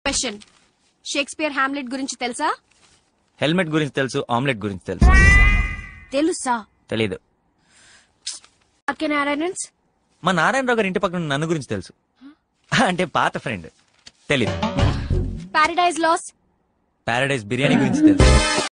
Question. Shakespeare Hamlet గురించి తెలుసా? Helmet గురించి తెలుసు, ఆమ్లెట్ గురించి తెలుసు. తెలుసా? తెలీదు. నారాయణన్స్? మా నారాయణరావు గారి ఇంటి పక్కన నన్ను గురించి తెలుసు. అంటే పాత ఫ్రెండ్. తెలీదు. Paradise loss? పారడైజ్ బిర్యానీ గురించి తెలుసు.